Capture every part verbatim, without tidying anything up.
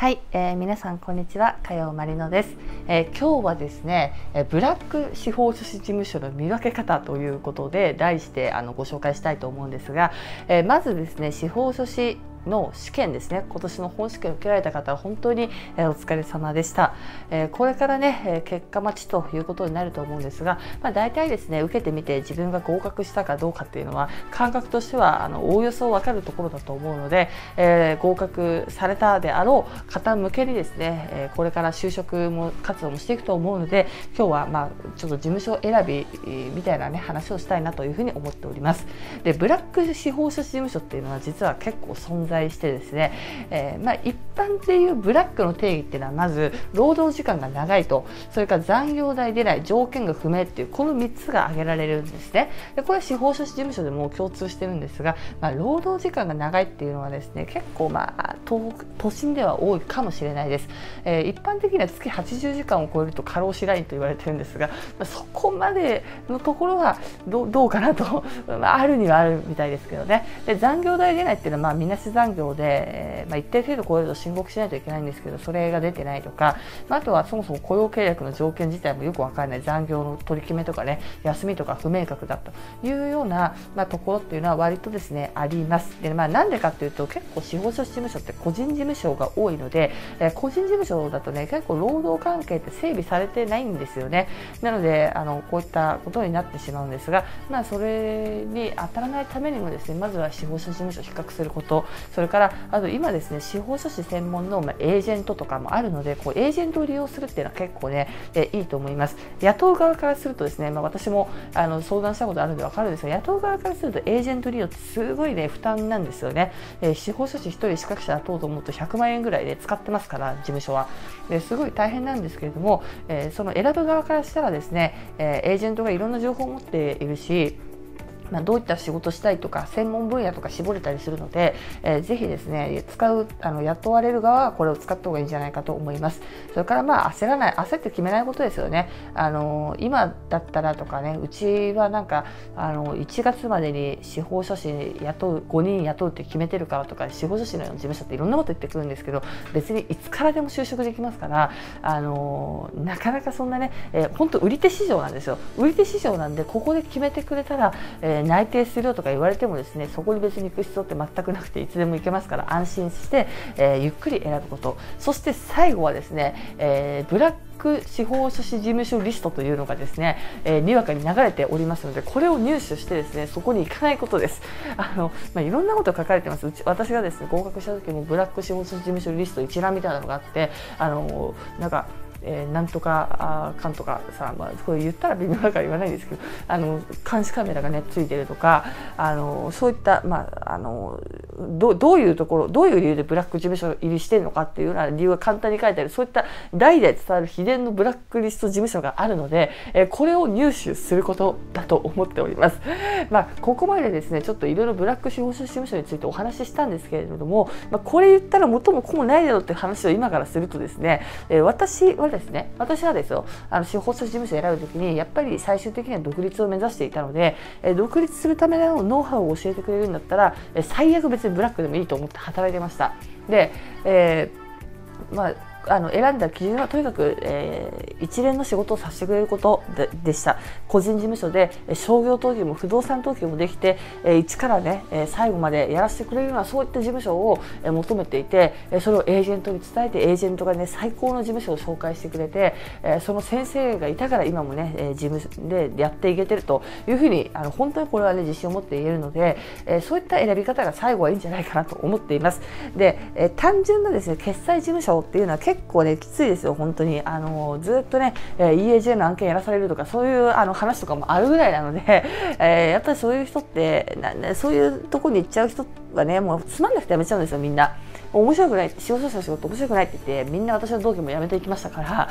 はい、えー、皆さんこんにちは、加陽まりのです。えー、今日はですね、ブラック司法書士事務所の見分け方ということで題してあのご紹介したいと思うんですが、えー、まずですね、司法書士の試験ですね、今年の本試験を受けられた方は本当に、えー、お疲れ様でした。えー、これからね、えー、結果待ちということになると思うんですが、まあ、大体ですね、受けてみて自分が合格したかどうかっていうのは感覚としてはあのおおよそ分かるところだと思うので、えー、合格されたであろう方向けにですね、えー、これから就職も活動もしていくと思うので、今日はまあちょっと事務所選びみたいなね話をしたいなというふうに思っております。で、ブラック司法書士事務所っていうのは実は結構存在してですね、えー、まあ一般でいうブラックの定義っていうのはまず労働時間が長いと、それから残業代出ない、条件が不明っていうこのみっつが挙げられるんですね。でこれは司法書士事務所でも共通してるんですが、まあ、労働時間が長いっていうのはですね結構まあ都心では多いかもしれないです。えー、一般的には月はちじゅうじかんを超えると過労死ラインと言われてるんですが、まあ、そこまでのところは ど, どうかなとまあ、あるにはあるみたいですけどね。で残業代出ないっていうのはまあみなし残業で、えーまあ、一定程度超えると申告しないといけないんですけど、それが出てないとか、まあ、あとはそもそも雇用契約の条件自体もよくわからない、残業の取り決めとかね、休みとか不明確だというような、まあ、ところっていうのは割とですねあります。で、まあ、なんでかっていうと結構司法書士事務所って個人事務所が多いので、えー、個人事務所だとね結構労働関係って整備されてないんですよね。なのであのこういったことになってしまうんですが、まあ、それに当たらないためにもですねまずは司法書士事務所を比較すること、それからあと今ですね司法書士専門の、まあ、エージェントとかもあるので、こうエージェントを利用するっていうのは結構ね、えー、いいと思います。雇う側からするとですね、まあ、私もあの相談したことあるんで分かるんですが、雇う側からするとエージェント利用ってすごいね負担なんですよね。えー、司法書士ひとり資格者雇おうと思うとひゃくまんえんぐらいで使ってますから事務所は。ですごい大変なんですけれども、えー、その選ぶ側からしたらですね、えー、エージェントがいろんな情報を持っているし、まあ、どういった仕事したいとか専門分野とか絞れたりするので、えー、ぜひですね使うあの雇われる側はこれを使った方がいいんじゃないかと思います。それからまあ焦らない、焦って決めないことですよね。あの今だったらとかね、うちはなんかあのいちがつまでに司法書士雇うごにん雇うって決めてるからとか、司法書士の事務所っていろんなこと言ってくるんですけど、別にいつからでも就職できますから、あのなかなかそんなね、えー、本当売り手市場なんですよ。売り手市場なんでここで決めてくれたら、えー内定するよとか言われてもですね、そこに別に行く必要って全くなくていつでも行けますから、安心して、えー、ゆっくり選ぶこと。そして最後はですね、えー、ブラック司法書士事務所リストというのがですね、えー、にわかに流れておりますので、これを入手してですねそこに行かないことです。あの、まあ、いろんなこと書かれてます。うち私がですね合格した時もブラック司法書士事務所リスト一覧みたいなのがあって、あのなんかえー、なんとかかんとかさ、まあ、これ言ったら微妙だから言わないんですけど、あの監視カメラがねついてるとか、あのそういった、まあ、あの ど, どういうところどういう理由でブラック事務所入りしてるのかっていうような理由が簡単に書いてある、そういった代々伝わる秘伝のブラックリスト事務所があるので、えー、これを入手することだと思っております。まあ、ここまでですねちょっといろいろブラック司法書士事務所についてお話ししたんですけれども、まあ、これ言ったら元も子もないだろうって話を今からするとですね、えー、私はですね私はですよ、あの司法書士事務所を選ぶときにやっぱり最終的には独立を目指していたので、え独立するためのノウハウを教えてくれるんだったら、え最悪別にブラックでもいいと思って働いてました。で、えー、まああの選んだ基準はとにかく、えー、一連の仕事をさせてくれることで、でした。個人事務所で商業登記も不動産登記もできて、えー、一からね、えー、最後までやらせてくれるようなそういった事務所を、えー、求めていて、えー、それをエージェントに伝えて、エージェントがね最高の事務所を紹介してくれて、えー、その先生がいたから今もね、えー、事務所でやっていけてるというふうにあの本当にこれはね自信を持って言えるので、えー、そういった選び方が最後はいいんじゃないかなと思っています。で、えー、単純なですね決済事務所っていうのは結構ねきついですよ。本当にあのずっとね イーエージェー の案件やらされるとかそういうあの話とかもあるぐらいなので、えー、やっぱりそういう人ってなそういうところに行っちゃう人はねもうつまんなくてやめちゃうんですよ。みんな面白くない、司法書士の仕事面白くないって言ってみんな私の同期も辞めていきましたから、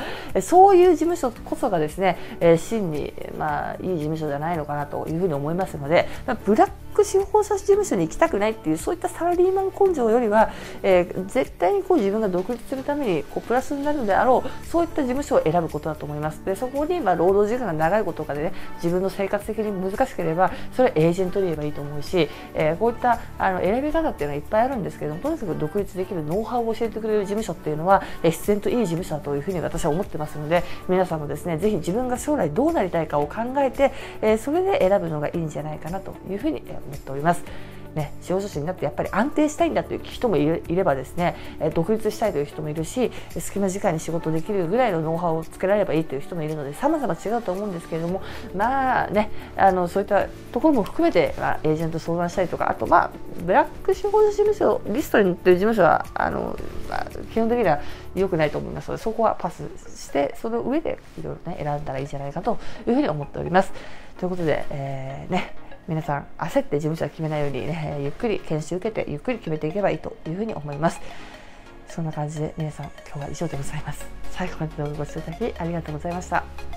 そういう事務所こそがですね、えー、真に、まあ、いい事務所じゃないのかなというふうに思いますので、ブラック司法書士事務所に行きたくないっていうそういったサラリーマン根性よりは、えー、絶対にこう自分が独立するためにこうプラスになるであろうそういった事務所を選ぶことだと思います。でそこにまあ労働時間が長いこととかでね、自分の生活的に難しければそれはエージェントに言えばいいと思うし、えー、こういったあの選び方っていうのはいっぱいあるんですけども、とにかく独立できるノウハウを教えてくれる事務所っていうのは必然といい事務所だというふうに私は思ってますので、皆さんもですねぜひ自分が将来どうなりたいかを考えて、えー、それで選ぶのがいいんじゃないかなというふうに思っております。ね、司法書士になってやっぱり安定したいんだという人もい れ, いればですね、え独立したいという人もいるし、隙間時間に仕事できるぐらいのノウハウをつけられればいいという人もいるので、様々違うと思うんですけれども、まあね、あのそういったところも含めて、まあ、エージェント相談したりとか、あとまあブラック司法書士事務所リストに載っている事務所はあの、まあ、基本的には良くないと思いますので、そこはパスしてその上でいろいろね選んだらいいんじゃないかというふうに思っております。ということで、えー、ね。皆さん焦って事務所は決めないようにね、ゆっくり研修受けてゆっくり決めていけばいいというふうに思います。そんな感じで皆さん今日は以上でございます。最後までご視聴いただきありがとうございました。